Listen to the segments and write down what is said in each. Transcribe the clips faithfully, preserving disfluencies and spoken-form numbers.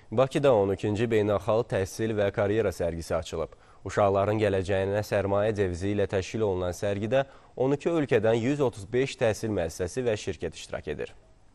Bakıda on ikinci Beynəlxalq Təhsil və Karyera sərgisi açılıb. Uşaqların gələcəyinə sərmayə devizi ilə təşkil olunan sərgidə on iki ölkədən yüz otuz beş təhsil müəssisəsi və şirkət iştirak edir.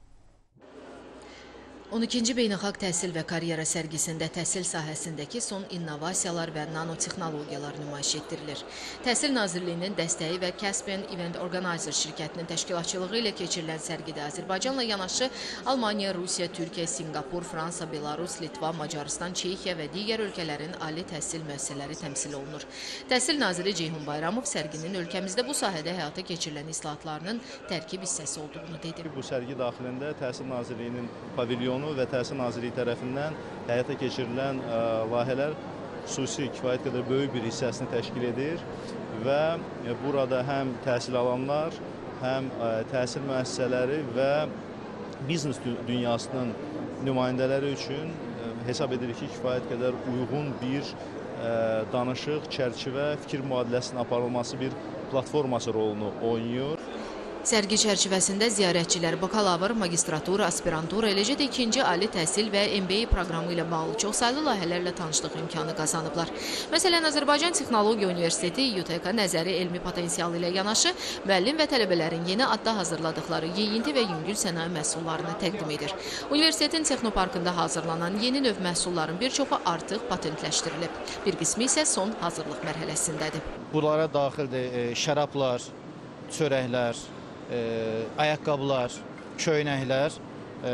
on ikinci Beynəlxalq Təhsil və Karyera sərgisində təhsil sahəsindəki son innovasiyalar və nanotexnologiyalar nümayiş etdirilir. Təhsil Nazirliyinin dəstəyi və Caspian Event Organizer şirkətinin təşkilatçılığı ilə keçirilən sərgidə Azərbaycanla yanaşı Almaniya, Rusiya, Türkiyə, Singapur, Fransa, Belarus, Litva, Macarıstan, Çexiya və digər ölkələrin ali təhsil müəssisələri təmsil olunur. Təhsil naziri Ceyhun Bayramov sərginin ölkəmizdə bu sahədə həyata keçirilən islahatlarının tərkib hissəsi olduğunu dedi. Bu sərgi daxilində Təhsil Nazirliyinin pavilyonu və Təhsil Nazirliyi tərəfindən həyata keçirilən ə, layihələr xüsusi kifayət qədər böyük bir hissəsini təşkil edir və ə, burada həm təhsil alanlar, həm ə, təhsil müəssisələri və biznes dünyasının nümayəndələri üçün ə, hesab edirik ki, kifayət qədər uyğun bir ə, danışıq, çərçivə, fikir mübadiləsinin aparılması bir platforması rolunu oynayır. Sərgi çərçivəsində ziyarətçilər bakalavr, magistratura, aspirantura, eləcə də ikinci ali təhsil və M B A proqramı ilə bağlı çoxsaylı layihələrlə tanışlıq imkanı qazanıblar. Məsələn, Azərbaycan Texnologiya Universiteti Y T K nəzəri elmi potensialı ilə yanaşı müəllim və tələbələrin yeni adda hazırladıkları yeyinti və yüngül sənaye məhsullarını təqdim edir. Universitetin texnoparkında hazırlanan yeni növ məhsulların bir çoxu artıq patentləşdirilib. Bir qismi isə son hazırlıq mərhələsindədir. Bunlara daxildir e, şərablar, çörəklər, E, ayaqqabılar, köynəklər e,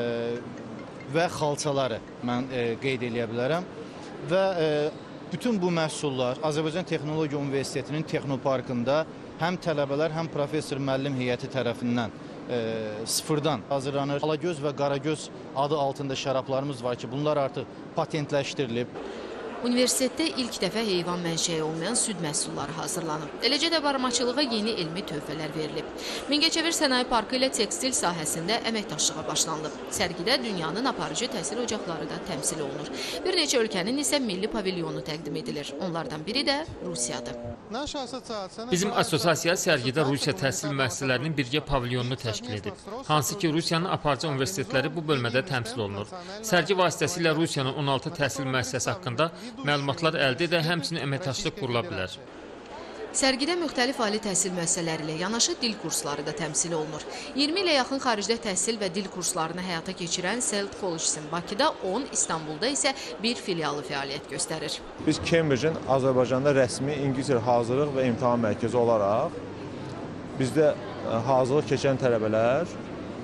və xalçaları mən e, qeyd edə bilərəm. Və e, bütün bu məhsullar Azərbaycan Texnologiya Universitetinin Texnoparkında həm tələbələr, həm professor müəllim heyəti tərəfindən e, sıfırdan hazırlanır. Alagöz və Qaragöz adı altında şərablarımız var ki, bunlar artıq patentləşdirilib. Universitetdə ilk dəfə heyvan mənşəyi olmayan süd məhsulları hazırlanıb. Eləcə də barmaçılığa yeni elmi töhfələr verilib. Mingəçevir Sənaye Parkı ilə tekstil sahəsində əməkdaşlığa başlanılıb. Sərgidə dünyanın aparıcı təhsil ocaqları da təmsil olunur. Bir neçə ölkənin isə milli pavilyonu təqdim edilir. Onlardan biri də Rusiyadır. Bizim assosiasiya sərgidə Rusiya təhsil müəssisələrinin birgə pavilyonunu təşkil edib. Hansı ki, Rusiyanın aparıcı universitetləri bu bölmədə təmsil olunur. Sərgi vasitəsilə Rusiyanın on altı təhsil müəssisəsi haqqında məlumatlar əldə edə, həmçinin əməkdaşlıq qurula bilər. Sərgidə müxtəlif ali təhsil müəssisələri ilə yanaşı dil kursları da təmsil olunur. iyirmi ilə yaxın xaricdə təhsil və dil kurslarını həyata keçirən Celt College'sin Bakıda, on, İstanbulda isə bir filialı fəaliyyət göstərir. Biz Cambridge-in Azərbaycanda rəsmi İngiliscə hazırlıq və imtahan mərkəzi olaraq bizdə hazırlıq keçən tələbələr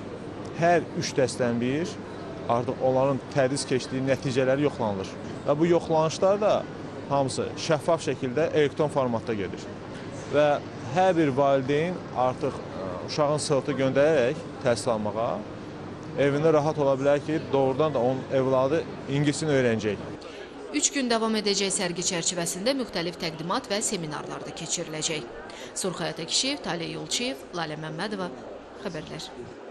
hər üç dəstdən bir artıq onların tədris keçdiyi nəticələri yoxlanılır. Və bu yoxlanışlar da hamısı şəffaf şəkildə elektron formatda gedir. Və hər bir valideyn artıq uşağın sığıtı göndərərək təhsil almağa evində rahat ola bilər ki, doğrudan da onun evladı ingilisini öyrənəcək. Üç gün davam edəcək sərgi çərçivəsində müxtəlif təqdimat və seminarlar da keçiriləcək. Surxaya Təkişiyev, Talih Yolçiyev, Lalə Məmmədova, xəbərlər.